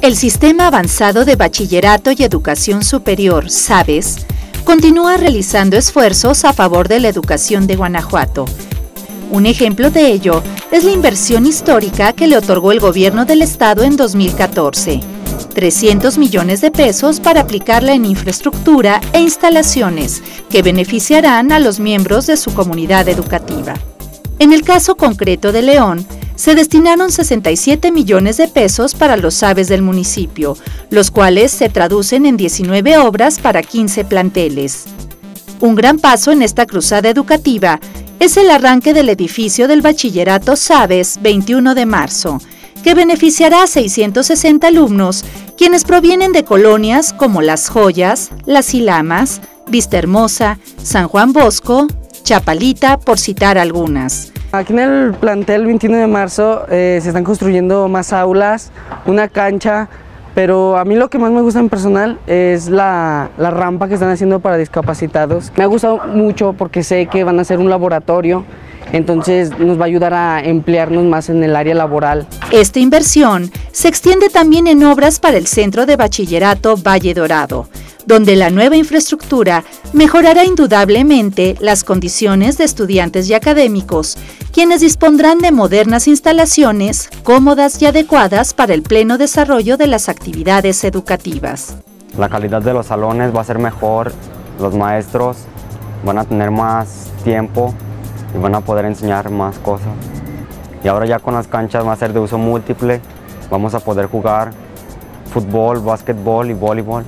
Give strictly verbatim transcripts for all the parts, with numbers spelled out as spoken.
El Sistema Avanzado de Bachillerato y Educación Superior, SABES, continúa realizando esfuerzos a favor de la educación de Guanajuato. Un ejemplo de ello es la inversión histórica que le otorgó el gobierno del estado en dos mil catorce, trescientos millones de pesos para aplicarla en infraestructura e instalaciones que beneficiarán a los miembros de su comunidad educativa. En el caso concreto de León, se destinaron sesenta y siete millones de pesos para los SABES del municipio, los cuales se traducen en diecinueve obras para quince planteles. Un gran paso en esta cruzada educativa es el arranque del edificio del Bachillerato SABES veintiuno de marzo, que beneficiará a seiscientos sesenta alumnos, quienes provienen de colonias como Las Joyas, Las Ilamas, Vista Hermosa, San Juan Bosco, Chapalita, por citar algunas. Aquí en el plantel veintiuno de marzo eh, se están construyendo más aulas, una cancha, pero a mí lo que más me gusta en personal es la, la rampa que están haciendo para discapacitados. Me ha gustado mucho porque sé que van a hacer un laboratorio, entonces nos va a ayudar a emplearnos más en el área laboral. Esta inversión se extiende también en obras para el Centro de Bachillerato Valle Dorado, donde la nueva infraestructura mejorará indudablemente las condiciones de estudiantes y académicos, quienes dispondrán de modernas instalaciones cómodas y adecuadas para el pleno desarrollo de las actividades educativas. La calidad de los salones va a ser mejor, los maestros van a tener más tiempo y van a poder enseñar más cosas. Y ahora ya con las canchas va a ser de uso múltiple, vamos a poder jugar fútbol, básquetbol y voleibol.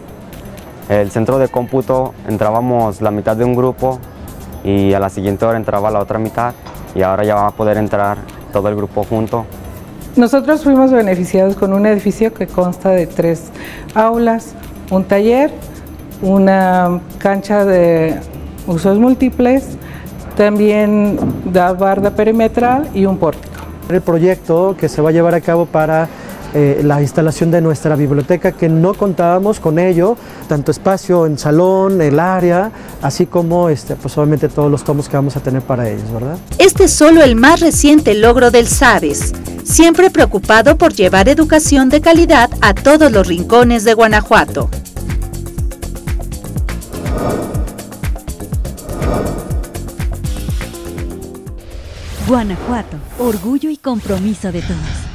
El centro de cómputo entrábamos la mitad de un grupo y a la siguiente hora entraba la otra mitad y ahora ya va a poder entrar todo el grupo junto. Nosotros fuimos beneficiados con un edificio que consta de tres aulas, un taller, una cancha de usos múltiples, también la barda perimetral y un pórtico. El proyecto que se va a llevar a cabo para Eh, la instalación de nuestra biblioteca, que no contábamos con ello, tanto espacio en salón, el área, así como este, pues obviamente todos los tomos que vamos a tener para ellos, ¿verdad? Este es solo el más reciente logro del SABES, siempre preocupado por llevar educación de calidad a todos los rincones de Guanajuato. Guanajuato, orgullo y compromiso de todos.